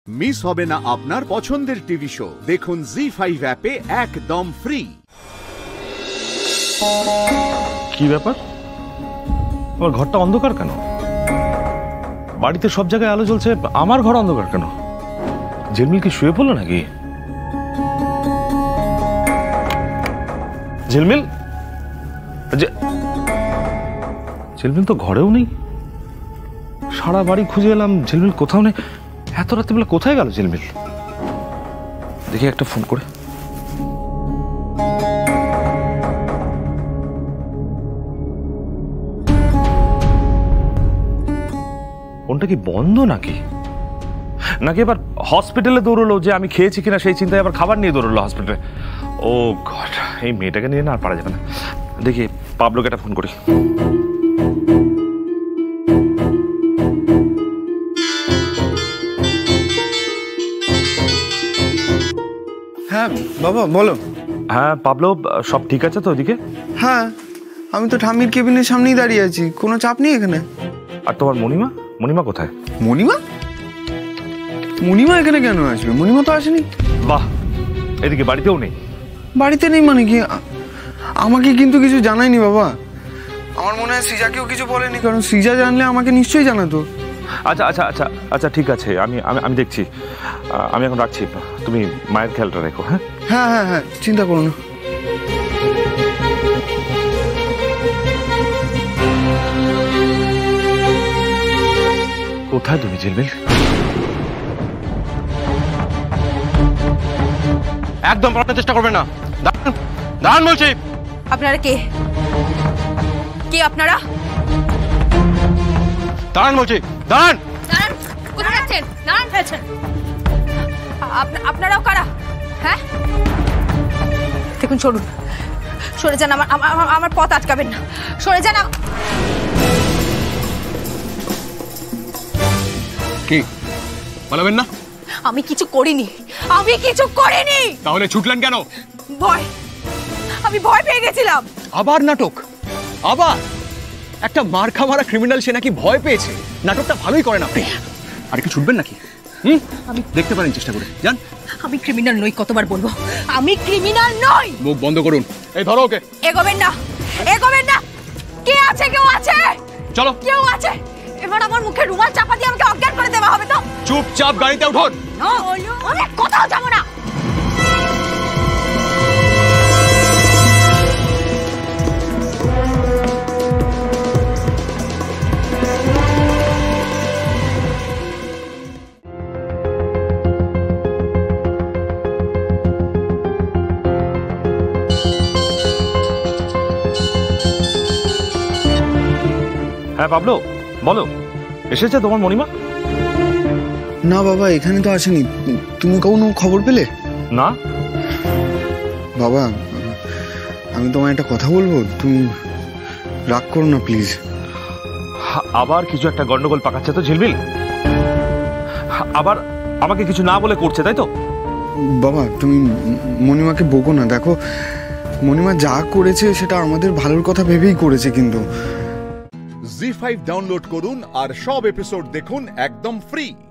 Miss হবে না আপনার পছন্দের টিভি শো। দেখুন জি5 অ্যাপে একদম ফ্রি। কি ব্যাপার, আমার ঘরটা অন্ধকার কেন? বাড়িতে সব জায়গায় আলো জ্বলছে, আমার ঘর অন্ধকার কেন? ঝিলমিল কি শুয়ে পড়লো নাকি? ঝিলমিল, ঝিলমিল তো ঘরেও নেই। সারা বাড়ি খুঁজে এলাম, ঝিলমিল কোথাও নেই। এত রাত্রিবেলা কোথায় গেল ঝিলমিল? দেখি একটা ফোন করে। ফোনটা কি বন্ধ নাকি? নাকি এবার হসপিটালে দৌড়লো যে আমি খেয়েছি কিনা সেই চিন্তায় আবার খাবার নিয়ে দৌড়লো হসপিটালে। ও গড, এই মেয়েটাকে নিয়ে না আর পারা যাবে না। দেখি পাবলোকে একটা ফোন করি। হ্যাঁ বাবা বলো। হ্যাঁ পাবলো, সব ঠিক আছে তো ওদিকে? হ্যাঁ, আমি তো ঠাম্মির কেবিনের সামনেই দাঁড়িয়ে আছি, কোনো চাপ নেই এখানে। আর তোমার মণিমা, মণিমা কোথায়? মণিমা? মণিমা এখানে কেন আসবে? মণিমা তো আসেনি। বাহ, এদিকে বাড়িতেও নেই? বাড়িতে নেই মানে কি? আমাকে কিন্তু কিছু জানায়নি বাবা। আমার মনে হয় সৃজাকেও কিছু বলেনি, কারণ সৃজা জানলে আমাকে নিশ্চয়ই জানাতো। আচ্ছা আচ্ছা আচ্ছা আচ্ছা, ঠিক আছে, আমি আমি আমি দেখছি। আমি এখন রাখছি, তুমি মায়ের খেয়ালটা রেখো। হ্যাঁ হ্যাঁ হ্যাঁ হ্যাঁ, চিন্তা করো না। কোথায় তুমি ঝিলমিল? একদম পালানোর চেষ্টা করবেন না। দাঁড়ান বলছি। আপনারা কে? কে আপনারা? দাঁড়ান বলছি, দাঁড়ান। দাঁড়ান, কোথায় যাচ্ছেন? দাঁড়ান ফেলছেন। আপনারাও কারা? হ্যাঁ দেখুন, সরুন, সরে যান। আমার পথ আটকাবেন না, সরে যান। কি পালাবেন না? আমি কিছু করিনি, আমি কিছু করিনি। তাহলে ছুটলেন কেন? ভয়, আমি ভয় পেয়ে গেছিলাম। আবার নাটক? আবার একটা মার খাওয়া ক্রিমিনাল, সে নাকি ভয় পেয়েছে? নাটকটা ভালোই করেন আপনি। আর কি ছুটবেন নাকি? আমি দেখতে পারেন, চেষ্টা করে যান। আমি ক্রিমিনাল নই, কতবার বলবো আমি ক্রিমিনাল নই। মুখ বন্ধ করুন। এই ধরো ওকে। এগোবেন না, এগোবেন না। কে আছে? কেউ আছে? চলো। কেউ আছে? এবার আমার মুখে রুমাল চাপা দিয়ে আমাকে অজ্ঞান করে দেওয়া হবে তো? চুপচাপ গাড়িতে উঠুন। আমি কোথাও যাবো না। হ্যাঁ পাবলো, বলো, এসেছে তোমার মণিমা? না বাবা, এখানে তো আসেনি। তুমি কোনো খবর পেলে? না বাবা, আমি তোমায় একটা কথা বলবো, তুমি রাগ করো না প্লিজ। আবার কিছু একটা গন্ডগোল পাকাচ্ছে তো ঝিলমিল? আবার আমাকে কিছু না বলে করছে, তাই তো? বাবা তুমি মণিমাকে বকো না। দেখো, মণিমা যা করেছে সেটা আমাদের ভালোর কথা ভেবেই করেছে। কিন্তু জি5 ডাউনলোড করুন আর সব এপিসোড দেখুন একদম ফ্রি।